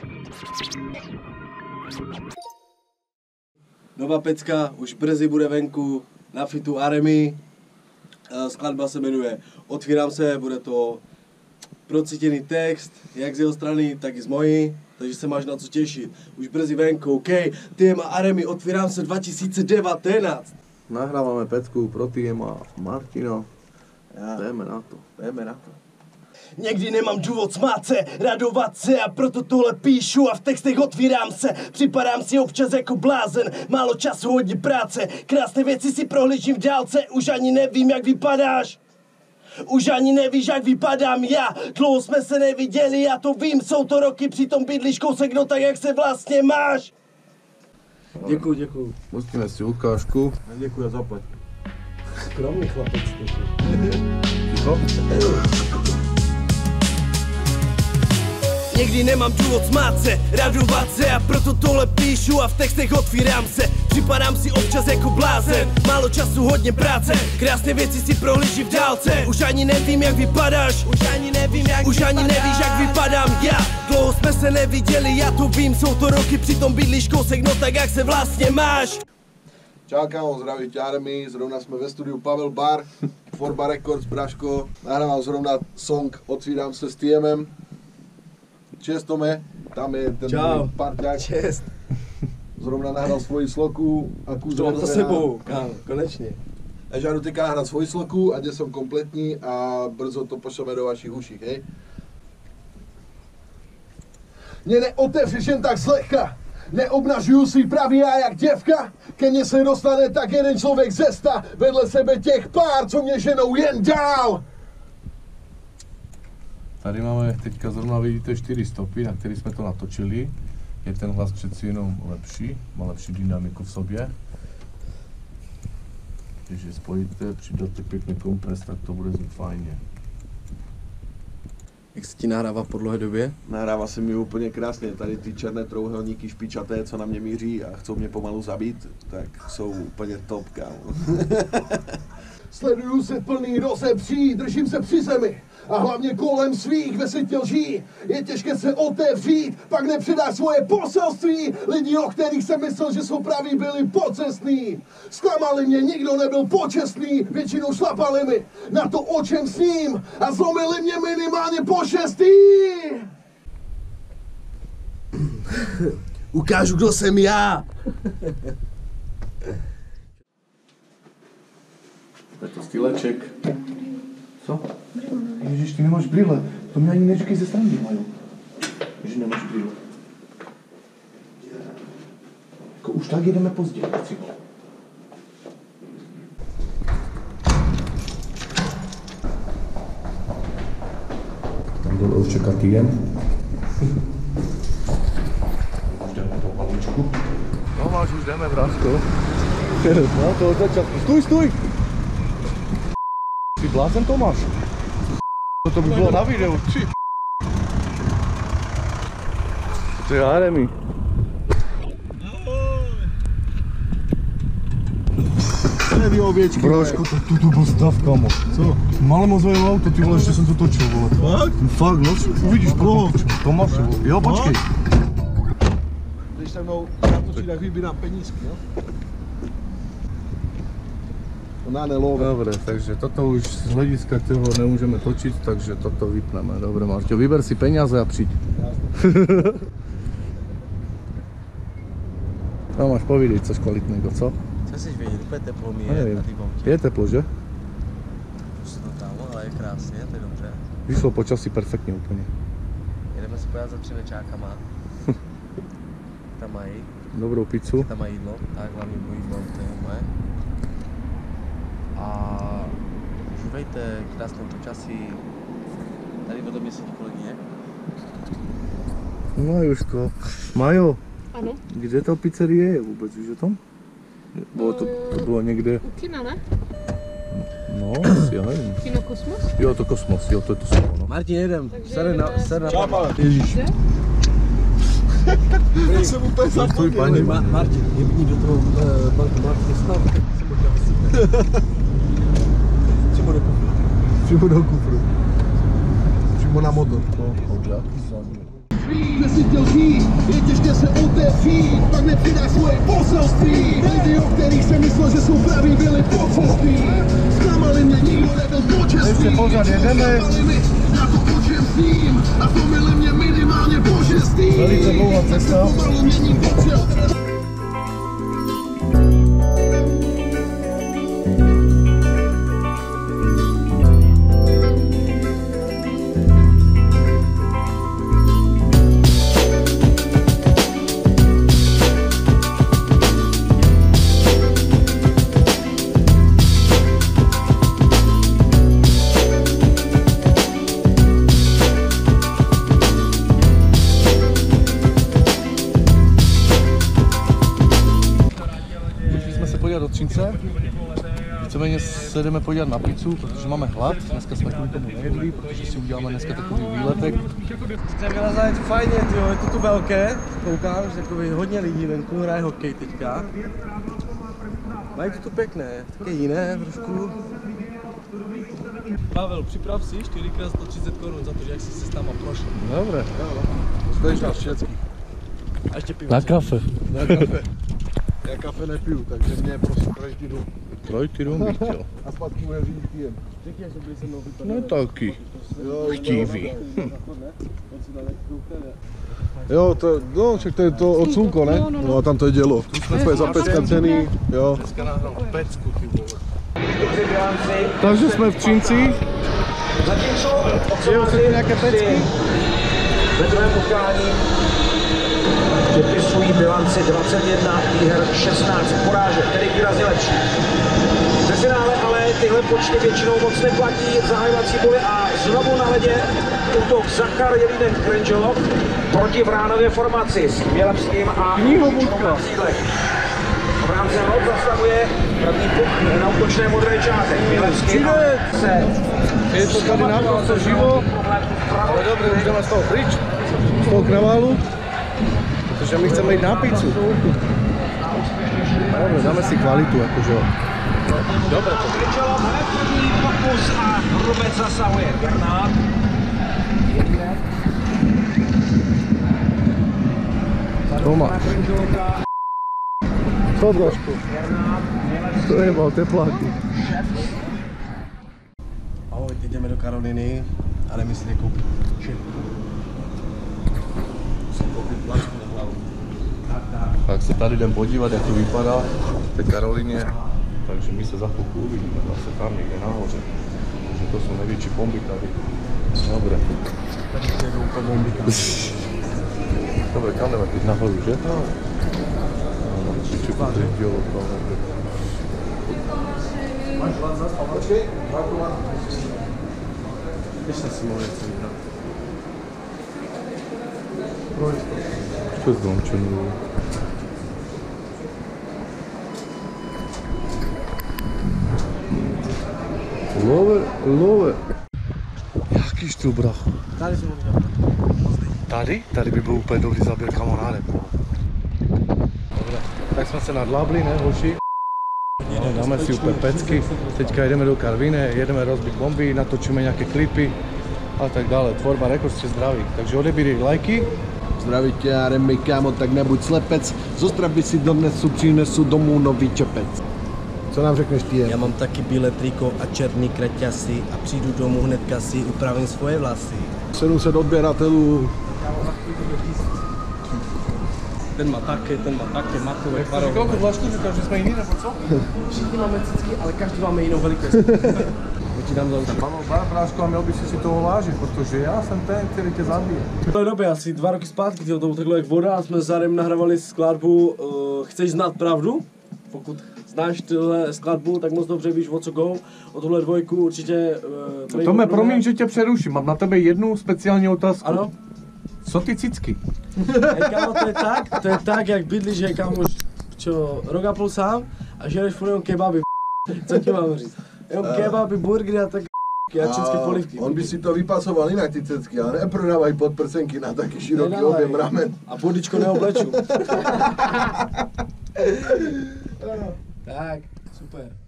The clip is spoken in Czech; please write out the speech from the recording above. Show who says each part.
Speaker 1: Nová pecka už brzy bude venku na fitu Aremy. Skladba se jmenuje Otvírám se, bude to procítěný text, jak z jeho strany, tak i z mojí, takže se máš na co těšit. Už brzy venku, OK, téma Aremy, Otvírám se 2019.
Speaker 2: Nahrávame pecku pro Tiema Martina. Jdeme na to.
Speaker 1: Někdy nemám důvod smát se, radovat se a proto tohle píšu a v textech otvírám se. Připadám si občas jako blázen, málo času, hodně práce, krásné věci si prohlížím v dálce, už ani nevím, jak vypadáš. Už ani nevíš, jak vypadám já, dlouho jsme se neviděli, já to vím, jsou to roky, přitom bydlíš kousek, no tak jak se vlastně máš? Děkuju.
Speaker 2: Pustíme si ukážku.
Speaker 1: Děkuju, zaplať. Skromný chlapec.
Speaker 2: Ticho.
Speaker 1: Někdy nemám důvod smát se, radovat se a proto tohle píšu a v textech otvírám se. Připadám si občas jako blázen, málo času, hodně práce, krásné věci si prohlížím v dálce. Už ani nevím, jak vypadáš, už ani nevíš, jak vypadám já. Dlouho jsme se neviděli, já to vím, jsou to roky, přitom bydlíš kousek, no tak jak se vlastně máš?
Speaker 3: Čau kámo, zdraví tě Aremy, zrovna jsme ve studiu Pavel Bar, Forba Records, Braško. Nahrával zrovna song Otvírám se s Tiemem. Čest Tome, tam je ten parťák.
Speaker 1: Čest.
Speaker 3: Zrovna nahrál svoji sloku a kus
Speaker 1: To mám to sebou, kámo, konečně.
Speaker 3: A žádu teďka nahrát svoji sloku, ať jsem kompletní a brzo to pošleme do vašich uší, hej? Mě neotevřeš jen tak zlehka, neobnažuju svý pravý já jak děvka, ke mně se dostane tak jeden člověk ze 100, vedle sebe těch pár, co mě ženou jen dál.
Speaker 2: Tady máme teďka zrovna vidíte 4 stopy, na který jsme to natočili. Je ten hlas přeci jenom lepší, má lepší dynamiku v sobě. Když je spojíte, přidáte pěkný kompres, tak to bude znít fajně.
Speaker 1: Jak se ti nahrává v podlohodobě?
Speaker 3: Nahrává se mi úplně krásně, tady ty černé trouhelníky špičaté, co na mě míří a chcou mě pomalu zabít, tak jsou úplně top, kámo. Sleduju se plný rozepří, držím se při zemi a hlavně kolem svých ve světě lží. Je těžké se otevřít, pak nepředáš svoje poselství. Lidi, o kterých jsem myslel, že jsou praví, byli pocestní. Zklamali mě, nikdo nebyl počestný, většinou šlapali mi na to, o čem sním a zlomili mě minimálně po 6.
Speaker 1: Ukážu, kdo jsem já!
Speaker 2: Je to styleček. Co? Ježiš, ty nemáš brýle. To mě ani neříkej ze strany, majú. Že nemáš brýle. Jako už tak jedeme pozdě. Tam dole už čeká Tiem. Už jdeme po paličku. No máš, už jdeme, Braško. No to od začátku. Stůj! Ty blázen Tomáš. To by bylo na videu. To je Aremy. Bráško, to byl stav, kamo. Co? Malé mozové auto, ty vole, ještě jsem to točil, vole. Fakt? Fakt, no, uvidíš, pro. Tomáš, jo, počkej.
Speaker 3: Když se mnou natočí, tak vybírám penízky, jo?
Speaker 2: Dobre, takže toto už z hlediska toho nemůžeme točit, takže toto vypneme. Dobre, Marťo, vyber si peniaze a přijď. No máš povídej coś kvalitného, co?
Speaker 1: Co chceš vědět, úplně teplo mi je na té bombě.
Speaker 2: Je teplo, že?
Speaker 1: No tam, ale je krásně, to je dobře.
Speaker 2: Vyšlo počasí perfektně úplně.
Speaker 1: Jedeme se poját za Třinečákama. Tam mají.
Speaker 2: Dobrou pizzu.
Speaker 1: Tam mají jídlo, tak hlavně můj jídlo, to je moje. A užívejte krásné počasí. Tady vedle mě sedí kolegyně.
Speaker 2: Majuško. Majo,
Speaker 4: Ano.
Speaker 2: kde ta pizzerie je vůbec, víš o tom? Bylo to bylo někde...
Speaker 4: U kina, ne?
Speaker 2: No, asi, já nevím.
Speaker 4: Kino Kosmos?
Speaker 2: Jo, to Kosmos, jo, to je to slovo, no.
Speaker 1: Martin, jedem. Ser na
Speaker 2: Ježíš.
Speaker 3: Já jsem úplně
Speaker 2: zapomněl.
Speaker 1: Martin, jebni do toho banku Martin stav, tak se možná vysíte.
Speaker 3: Přímo do kufru. Přímo na motor.
Speaker 2: Chodžák.
Speaker 1: Kdo si chtěl žít, je těžké se otevřít, pak nepřidáš svoje poselství. Lidi, o kterých jsem myslel, že jsou praví, byli poceství. Zklamali mě, nikdo nebyl počestný.
Speaker 2: Ještě pořád jedeme.
Speaker 1: Na to, o čem sním, a pomyli mě minimálně božeství.
Speaker 2: Velice dlouhá cesta.
Speaker 1: Pomalu měním potřeb.
Speaker 2: Do Třince. Víceméně se jdeme podívat na pizzu, protože máme hlad. Dneska jsme kvůli tomu nejedli, protože si uděláme dneska takový výletek.
Speaker 4: Vylezá, je to fajně, tyjo, je to tu velké, koukám, že takový hodně lidí venku hraje hokej teďka. Mají to tu pěkné, také jiné trošku. Pavel, připrav si 4x 130 korun za to, že jak jsi se s náma prošel.
Speaker 2: Dobré. Stojíš na všetkých.
Speaker 4: A ještě pivo.
Speaker 2: Na kafe.
Speaker 3: Na kafe. Já kafe nepiju, takže mě prosím trojitý dům.
Speaker 2: Trojitý dům bych chtěl.
Speaker 3: A zpátky bude řídit týden.
Speaker 2: No taky. Chtivý.
Speaker 3: Jo, to, no, však to je to od Slunko, ne? No a tam to je dělo. Tu jsme zapeckacený, jo.
Speaker 2: Dneska nahrál pecku, ty vole. Takže jsme v Třinci. Žijou se tu nějaké pecky?
Speaker 5: Ve druhém utkání přepisují bilanci 21 výher, 16 porážek, tedy výrazně lepší. Ve finále ale tyhle počty většinou moc neplatí, zahajovací boly a znovu na ledě útok Zachar Jelínek Krenžov proti Vránově formaci s Chmělepským a Knihovůdka. V rámci rod zastavuje první puk na útočné modré čáře. Chmělepský se...
Speaker 2: Je to tady naprosto živo, ale dobře, už jdeme z toho pryč, z toho kraválu, protože my chceme jít na pizzu. Dobre, dáme si kvalitu, jakože. Dobre.
Speaker 5: Krenžov hned první pokus a Hrubec zasahuje. Bernát.
Speaker 2: Toma. Co, Dražko? To je mal tepláky.
Speaker 4: Ahoj, teď jdeme do Karoliny a jdeme si koupit čepku. Musím koupit placku na hlavu.
Speaker 2: Tak se tady jdem podívat, jak to vypadá v té Karolině. Takže my se za chvilku uvidíme zase tam někde nahoře. Takže to jsou největší bomby tady. Dobre.
Speaker 4: Tady jdou úplně bomby.
Speaker 2: Dobre, kam jdeme teď nahoru, že? No.
Speaker 3: Máš hlad zas, a počkej,
Speaker 4: Když jsem si mohl něco vybrat.
Speaker 2: Co s domčenou? Love. Jaký štýl, bracho?
Speaker 4: Tady jsem mohl vybrat.
Speaker 2: Tady? Tady by byl úplně dobrý záběr kamonádem. Dobre, tak jsme se nadlábli, ne, hoši? No, dáme si úplně pecky, teďka jdeme do Karviné, jedeme rozbit bomby, natočíme nějaké klipy a tak dále. Tvorba Records tě zdraví, takže odebírej lajky.
Speaker 3: Zdraví tě, Aremi, kámo, tak nebuď slepec. Z Ostravy si donesu, přinesu domů nový čepec. Co nám řekneš ty?
Speaker 4: Já mám taky bílé triko a černý kraťasy a přijdu domů hnedka si upravím svoje vlasy.
Speaker 3: 700 odběratelů.
Speaker 4: Ten má také, makové, tvarové.
Speaker 2: Kolik vlašku říkal, že jsme jiný, nebo co?
Speaker 4: Všichni máme cicky, ale každý máme jinou velikost. Ti dám za uši.
Speaker 2: Bráško, a měl by si toho vážit, protože já jsem ten, který tě zabije.
Speaker 4: V té době, asi 2 roky zpátky, to bylo takhle jak voda a jsme s Zarem nahrávali skladbu Chceš znát pravdu? Pokud znáš tuhle skladbu, tak moc dobře víš o co go. O tuhle dvojku určitě...
Speaker 2: Tome, promiň, že tě přeruším, mám na tebe jednu speciální otázku.
Speaker 4: Ano?
Speaker 2: Co ty cicky?
Speaker 4: Hej kámo, to je tak, jak bydlíš, že kámo, čo, rok a půl sám a žereš furt jenom kebaby, co ti mám říct? Jenom kebaby, burgery a tak a české polivky.
Speaker 3: On by si to vypasoval jinak ty cecky, ale neprodávají podprsenky na taky široký objem ramen.
Speaker 4: A bodičko neobleču. Tak, super.